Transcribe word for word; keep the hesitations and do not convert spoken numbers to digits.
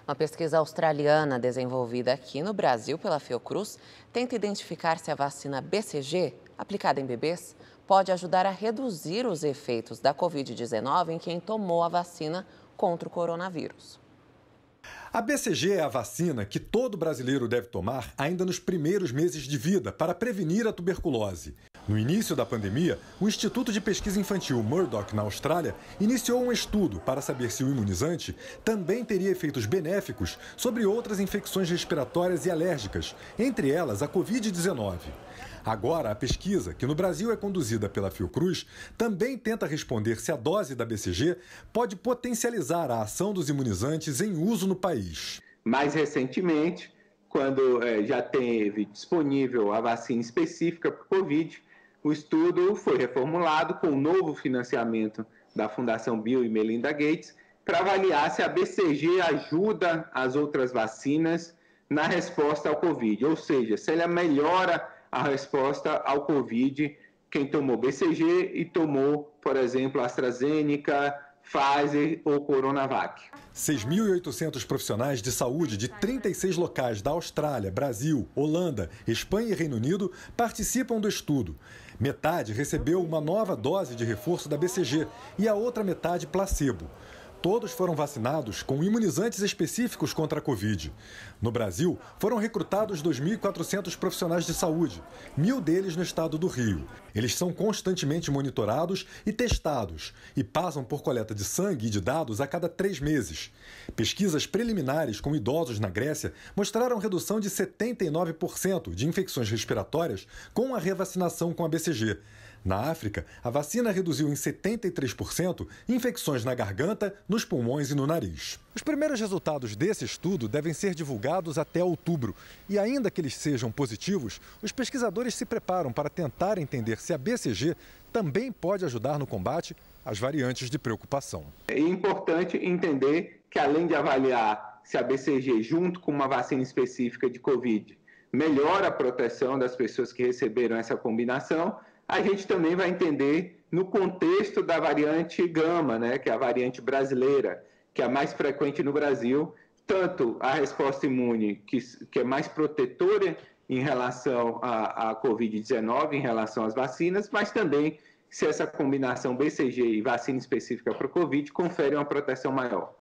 Uma pesquisa australiana desenvolvida aqui no Brasil pela Fiocruz tenta identificar se a vacina B C G, aplicada em bebês, pode ajudar a reduzir os efeitos da covid dezenove em quem tomou a vacina contra o coronavírus. A B C G é a vacina que todo brasileiro deve tomar ainda nos primeiros meses de vida para prevenir a tuberculose. No início da pandemia, o Instituto de Pesquisa Infantil Murdoch, na Austrália, iniciou um estudo para saber se o imunizante também teria efeitos benéficos sobre outras infecções respiratórias e alérgicas, entre elas a covid dezenove. Agora, a pesquisa, que no Brasil é conduzida pela Fiocruz, também tenta responder se a dose da B C G pode potencializar a ação dos imunizantes em uso no país. Mais recentemente, quando eh, já teve disponível a vacina específica para o Covid, o estudo foi reformulado com um novo financiamento da Fundação Bill e Melinda Gates para avaliar se a B C G ajuda as outras vacinas na resposta ao Covid, ou seja, se ela melhora a resposta ao Covid, quem tomou B C G e tomou, por exemplo, AstraZeneca, Pfizer ou Coronavac. seis mil e oitocentos profissionais de saúde de trinta e seis locais da Austrália, Brasil, Holanda, Espanha e Reino Unido participam do estudo. Metade recebeu uma nova dose de reforço da B C G e a outra metade placebo. Todos foram vacinados com imunizantes específicos contra a Covid. No Brasil, foram recrutados dois mil e quatrocentos profissionais de saúde, mil deles no estado do Rio. Eles são constantemente monitorados e testados e passam por coleta de sangue e de dados a cada três meses. Pesquisas preliminares com idosos na Grécia mostraram redução de setenta e nove por cento de infecções respiratórias com a revacinação com a B C G. Na África, a vacina reduziu em setenta e três por cento infecções na garganta, nos pulmões e no nariz. Os primeiros resultados desse estudo devem ser divulgados até outubro. E ainda que eles sejam positivos, os pesquisadores se preparam para tentar entender se a B C G também pode ajudar no combate às variantes de preocupação. É importante entender que, além de avaliar se a B C G, junto com uma vacina específica de Covid, melhora a proteção das pessoas que receberam essa combinação, a gente também vai entender no contexto da variante Gama, né, que é a variante brasileira, que é a mais frequente no Brasil, tanto a resposta imune, que, que é mais protetora em relação à, à covid dezenove, em relação às vacinas, mas também se essa combinação B C G e vacina específica para o Covid confere uma proteção maior.